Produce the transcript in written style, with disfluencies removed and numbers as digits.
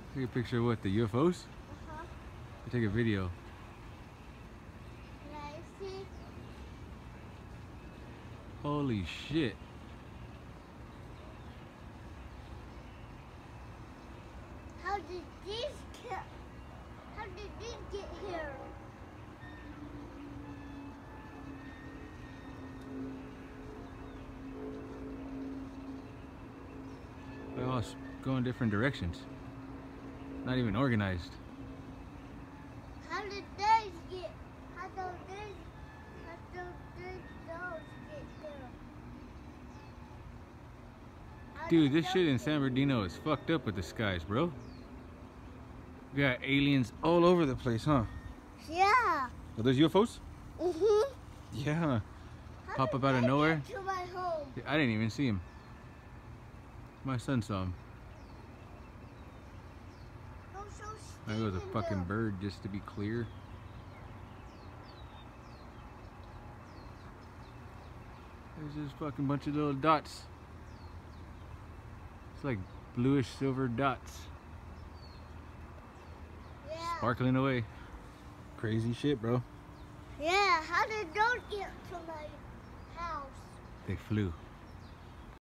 Take a picture of what, the UFOs? Take a video. Can I see? Holy shit. How did these get here? They all go in different directions. Not even organized. How did those get? How did those get there? Dude, this shit in San Bernardino is fucked up with the skies, bro. We got aliens all over the place, huh? Yeah. Are those UFOs? Mhm. Yeah. How Pop did up out of they nowhere. get to my home? I didn't even see him. My son saw him. I'm so Maybe it was a scared fucking of them. bird, just to be clear. There's this fucking bunch of little dots. It's like bluish silver dots. Yeah. Sparkling away. Crazy shit, bro. Yeah. How did those get to my house? They flew.